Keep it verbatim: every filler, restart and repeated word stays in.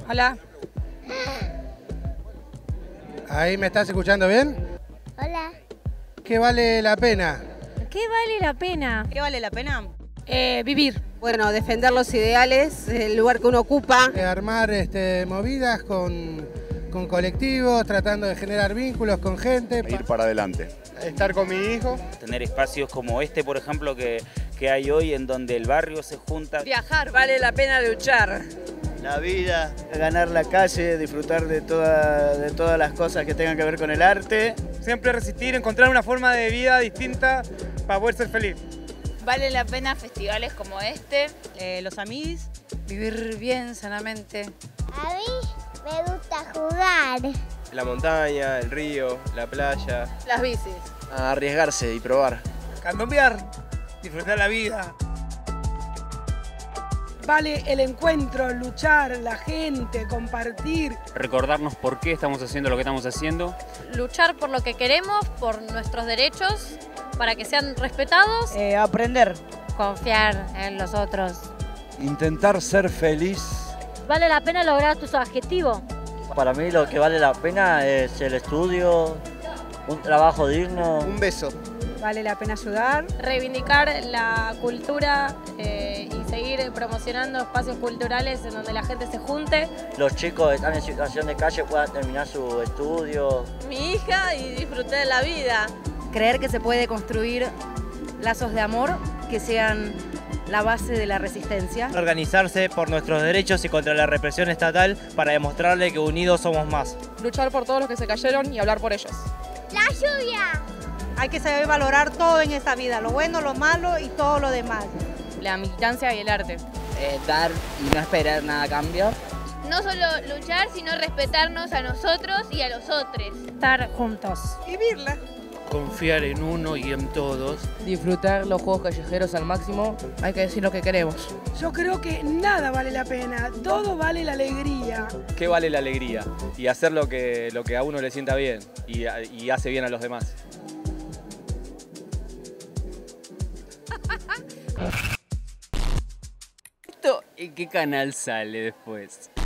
Hola. ¿Ahí me estás escuchando bien? Hola. ¿Qué vale la pena? ¿Qué vale la pena? ¿Qué vale la pena? Eh, vivir. Bueno, defender los ideales, el lugar que uno ocupa. Eh, armar este, movidas con, con colectivos, tratando de generar vínculos con gente. Ir para adelante. Estar con mi hijo. Tener espacios como este, por ejemplo, que, que hay hoy, en donde el barrio se junta. Viajar, vale la pena luchar. La vida, ganar la calle, disfrutar de, toda, de todas las cosas que tengan que ver con el arte. Siempre resistir, encontrar una forma de vida distinta para poder ser feliz. Vale la pena festivales como este. Eh, los amigos. Vivir bien, sanamente. A mí me gusta jugar. La montaña, el río, la playa. Las bicis. A arriesgarse y probar. Candombear, disfrutar la vida. Vale el encuentro, luchar, la gente, compartir. Recordarnos por qué estamos haciendo lo que estamos haciendo. Luchar por lo que queremos, por nuestros derechos, para que sean respetados. Eh, aprender. Confiar en los otros. Intentar ser feliz. Vale la pena lograr tus objetivos. Para mí lo que vale la pena es el estudio, un trabajo digno. Un beso. Vale la pena ayudar. Reivindicar la cultura eh, y seguir promocionando espacios culturales en donde la gente se junte. Los chicos que están en situación de calle puedan terminar su estudio. Mi hija y disfrutar de la vida. Creer que se puede construir lazos de amor que sean la base de la resistencia. Organizarse por nuestros derechos y contra la represión estatal para demostrarle que unidos somos más. Luchar por todos los que se cayeron y hablar por ellos. La lluvia. Hay que saber valorar todo en esta vida, lo bueno, lo malo y todo lo demás. La militancia y el arte. Eh, dar y no esperar nada a cambio. No solo luchar, sino respetarnos a nosotros y a los otros. Estar juntos. Vivirla. Confiar en uno y en todos. Disfrutar los juegos callejeros al máximo. Hay que decir lo que queremos. Yo creo que nada vale la pena, todo vale la alegría. ¿Qué vale la alegría? Y hacer lo que, lo que a uno le sienta bien y, y hace bien a los demás. ¿Esto en qué canal sale después?